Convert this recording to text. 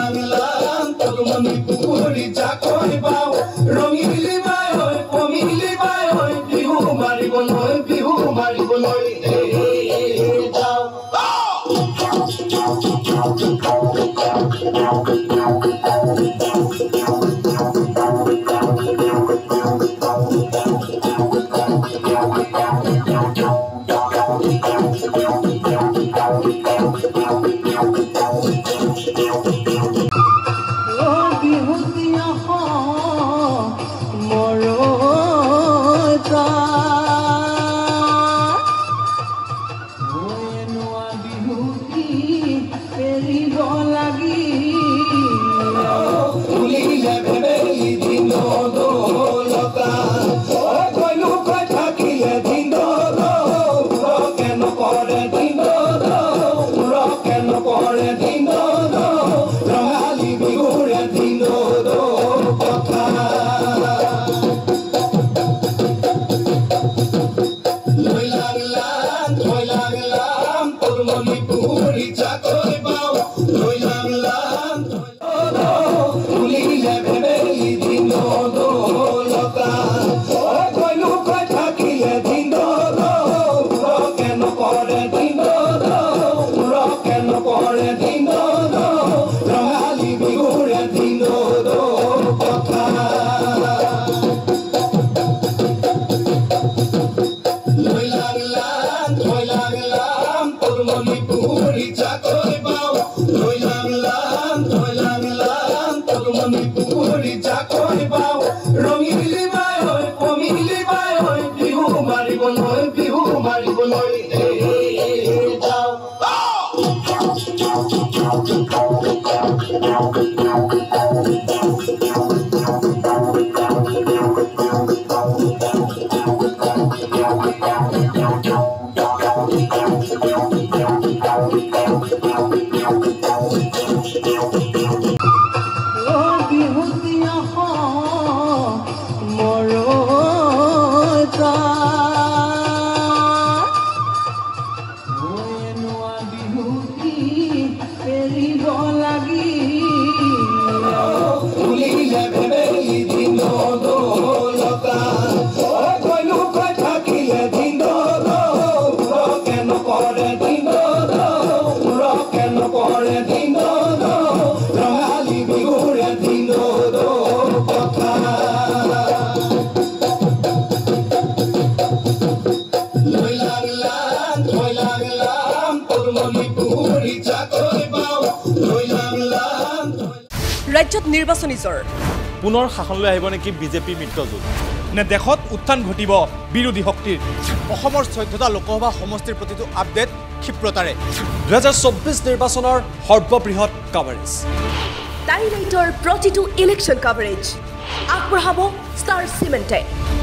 লাং তলমনি পুকুরি জাকৈ বাও ৰঙিলি বাই হৈ কমিলি বাই হৈ বিহু মাৰিবলৈ যাও ৰাজ্যত নিৰ্বাচনী জ্বৰ পুনৰ শাসনলৈ আহিব নেকি বিজেপি মিত্ৰজোঁট নে দেশত উত্থান ঘটিব বিৰোধী শক্তিৰ অসমৰ 14টা লোকসভা সমষ্টিৰ প্ৰতিটো আপডেট ক্ষিপ্ৰতাৰে 2024 নিৰ্বাচনৰ সৰ্ববৃহৎ কভাৰেজ টাইলাইটৰ প্ৰতিটো ইলেকশ্যন কভাৰেজ আগবঢ়াব ষ্টাৰ চিমেণ্টে